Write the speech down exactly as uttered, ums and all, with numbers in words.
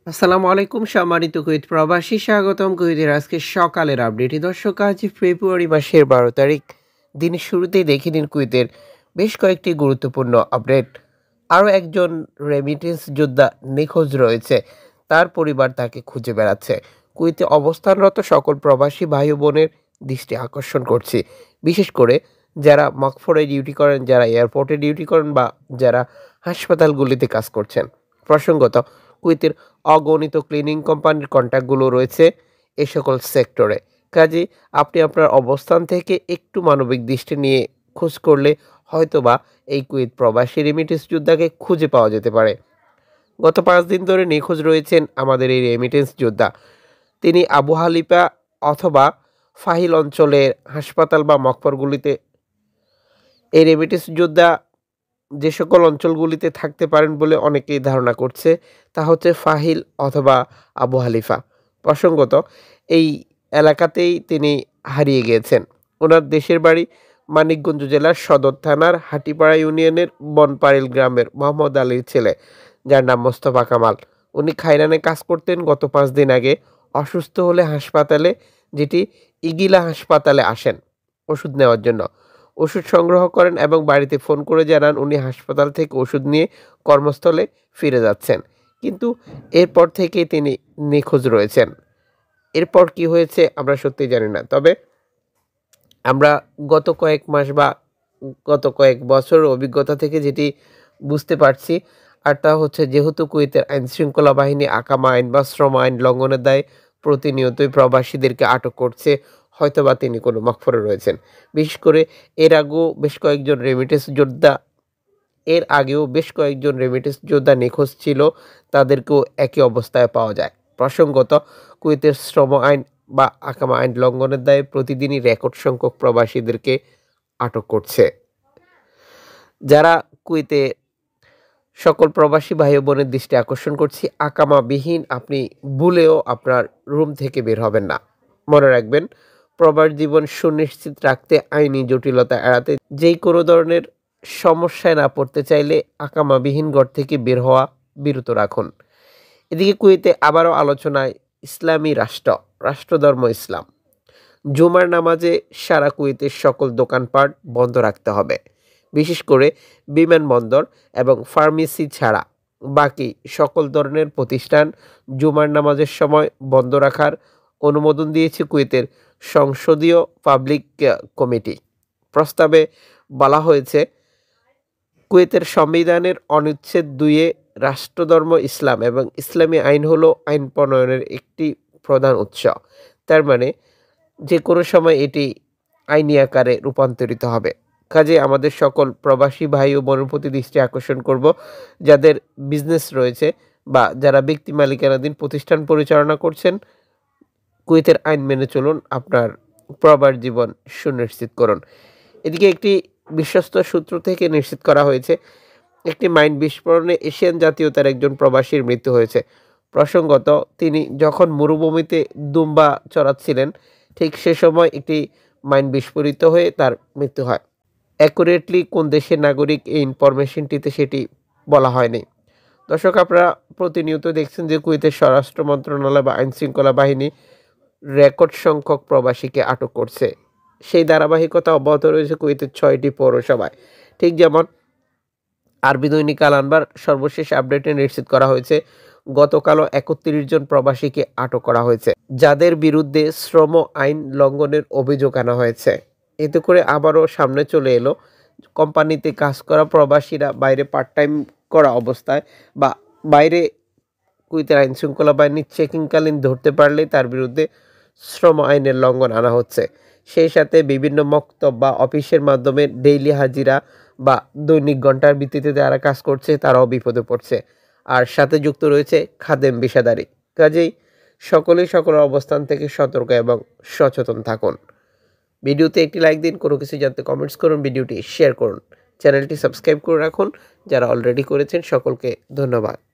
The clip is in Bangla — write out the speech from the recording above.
আসসালামু আলাইকুম সম্মানিত কুয়েত প্রবাসী, স্বাগতম কুয়েতের আজকে সকালের আপডেটে। দর্শক, আজ ফেব্রুয়ারি মাসের বারো তারিখ, দিনের শুরুতেই দেখে নিন কুয়েতের বেশ কয়েকটি গুরুত্বপূর্ণ আপডেট। আরও একজন রেমিটেন্স যোদ্ধা নিখোঁজ রয়েছে, তার পরিবার তাকে খুঁজে বেড়াচ্ছে। কুয়েতে অবস্থানরত সকল প্রবাসী ভাই ও বোনের দৃষ্টি আকর্ষণ করছি, বিশেষ করে যারা মকফরে ডিউটি করেন, যারা এয়ারপোর্টে ডিউটি করেন বা যারা হাসপাতালগুলিতে কাজ করছেন। প্রসঙ্গত, কুয়েতের অগণিত ক্লিনিং কোম্পানির কন্ট্যাক্টগুলো রয়েছে এ সকল সেক্টরে। কাজে আপনি আপনার অবস্থান থেকে একটু মানবিক দৃষ্টি নিয়ে খোঁজ করলে হয়তোবা এই কুয়েত প্রবাসী রেমিটেন্স যোদ্ধাকে খুঁজে পাওয়া যেতে পারে। গত পাঁচ দিন ধরে নিখোঁজ রয়েছেন আমাদের এই রেমিটেন্স যোদ্ধা। তিনি আবু হালিফা অথবা ফাহিল অঞ্চলের হাসপাতাল বা মকফরগুলিতে এই রেমিটেন্স যোদ্ধা যে সকল অঞ্চলগুলিতে থাকতে পারেন বলে অনেকেই ধারণা করছে, তা হচ্ছে ফাহিল অথবা আবু হালিফা। প্রসঙ্গত, এই এলাকাতেই তিনি হারিয়ে গিয়েছেন। ওনার দেশের বাড়ি মানিকগঞ্জ জেলার সদর থানার হাটিপাড়া ইউনিয়নের বনপাড়িল গ্রামের মোহাম্মদ আলীর ছেলে, যার নাম মোস্তফা কামাল। উনি খাইরানে কাজ করতেন। গত পাঁচ দিন আগে অসুস্থ হলে হাসপাতালে, যেটি ইগিলা হাসপাতালে আসেন ওষুধ নেওয়ার জন্য। ওষুধ সংগ্রহ করেন এবং বাড়িতে ফোন করে জানান উনি হাসপাতাল থেকে ওষুধ নিয়ে কর্মস্থলে ফিরে যাচ্ছেন। কিন্তু এরপর থেকেই তিনি নিখোঁজ রয়েছেন। এরপর কি হয়েছে আমরা সত্যি জানি না। তবে আমরা গত কয়েক মাস বা গত কয়েক বছরের অভিজ্ঞতা থেকে যেটি বুঝতে পারছি, আর তা হচ্ছে, যেহেতু কুয়েতের আইন শৃঙ্খলা বাহিনী আকামা আইন বা শ্রম আইন লঙ্ঘনের দায়ে প্রতিনিয়তই প্রবাসীদেরকে আটক করছে, হয়তোবা তিনি কোনো মকফরে রয়েছেন। বিশেষ করে এর আগেও বেশ কয়েকজন রেমিটেন্স যোদ্ধা এর আগেও বেশ কয়েকজন রেমিটেন্স যোদ্ধা নিখোঁজ ছিল, তাদেরকেও একই অবস্থায় পাওয়া যায়। প্রসঙ্গত, কুয়েতের শ্রম আইন বা আকামা আইন লঙ্ঘনের দায়ে প্রতিদিনই রেকর্ড সংখ্যক প্রবাসীদেরকে আটক করছে। যারা কুয়েতে সকল প্রবাসী ভাই বোনের দৃষ্টি আকর্ষণ করছি, আকামাবিহীন আপনি ভুলেও আপনার রুম থেকে বের হবেন না। মনে রাখবেন, প্রবাস জীবন সুনিশ্চিত রাখতে আইনি জটিলতা এড়াতে যেই কোনো ধরনের সমস্যায় না পড়তে চাইলে আকামাবিহীন ঘর থেকে বের হওয়া বিরত রাখুন। এদিকে কুয়েতে আবারও আলোচনায় ইসলামী রাষ্ট্র রাষ্ট্রধর্ম ইসলাম। জুমার নামাজে সারা কুয়েতের সকল দোকানপাট বন্ধ রাখতে হবে। বিশেষ করে বিমানবন্দর এবং ফার্মেসি ছাড়া বাকি সকল ধরনের প্রতিষ্ঠান জুমার নামাজের সময় বন্ধ রাখার অনুমোদন দিয়েছে কুয়েতের সংসদীয় পাবলিক কমিটি। প্রস্তাবে বলা হয়েছে, কুয়েতের সংবিধানের অনুচ্ছেদ দুইয়ে রাষ্ট্রধর্ম ইসলাম এবং ইসলামী আইন হলো আইন প্রণয়নের একটি প্রধান উৎস। তার মানে যে কোনো সময় এটি আইনি আকারে রূপান্তরিত হবে। কাজে আমাদের সকল প্রবাসী ভাই ও বোনের প্রতি দৃষ্টি আকর্ষণ করব, যাদের বিজনেস রয়েছে বা যারা ব্যক্তি মালিকানাধীন প্রতিষ্ঠান পরিচালনা করছেন, কুয়েতের আইন মেনে চলুন, আপনার প্রবাস জীবন সুনিশ্চিত করুন। এদিকে একটি বিশ্বস্ত সূত্র থেকে নিশ্চিত করা হয়েছে, একটি মাইন বিস্ফোরণে এশিয়ান জাতীয়তার একজন প্রবাসীর মৃত্যু হয়েছে। প্রসঙ্গত, তিনি যখন মরুভূমিতে দুম্বা চড়াচ্ছিলেন, ঠিক সে সময় একটি মাইন বিস্ফোরিত হয়ে তার মৃত্যু হয়। অ্যাকুরেটলি কোন দেশের নাগরিক এই ইনফরমেশনটিতে সেটি বলা হয়নি। দর্শক, আপনারা প্রতিনিয়ত দেখছেন যে কুয়েতের স্বরাষ্ট্র মন্ত্রণালয় বা আইন শৃঙ্খলা বাহিনী রেকর্ড সংখ্যক প্রবাসীকে আটক করছে। সেই ধারাবাহিকতা অব্যাহত রয়েছে কুয়েতের ছয়টি পৌরসভায়। ঠিক যেমন আরবি দৈনিক আল আনবার সর্বশেষ আপডেটে নিশ্চিত করা হয়েছে, গতকালও একত্রিশ জন প্রবাসীকে আটক করা হয়েছে, যাদের বিরুদ্ধে শ্রম আইন লঙ্ঘনের অভিযোগ আনা হয়েছে। এতে করে আবারও সামনে চলে এলো, কোম্পানিতে কাজ করা প্রবাসীরা বাইরে পার্ট টাইম করা অবস্থায় বা বাইরে কুয়েতের আইন শৃঙ্খলা বাহিনীর চেকিংকালীন ধরতে পারলেই তার বিরুদ্ধে শ্রম আইনের লঙ্ঘন আনা হচ্ছে। সেই সাথে বিভিন্ন মক্তব বা অফিসের মাধ্যমে ডেইলি হাজিরা বা দৈনিক ঘন্টার ভিত্তিতে যারা কাজ করছে তারাও বিপদে পড়ছে। আর সাথে যুক্ত রয়েছে খাদেম পেশাদারি। কাজেই সকলেই সকলের অবস্থান থেকে সতর্ক এবং সচেতন থাকুন। ভিডিওতে একটি লাইক দিন, কোনো কিছু জানতে কমেন্টস করুন, ভিডিওটি শেয়ার করুন, চ্যানেলটি সাবস্ক্রাইব করে রাখুন। যারা অলরেডি করেছেন সকলকে ধন্যবাদ।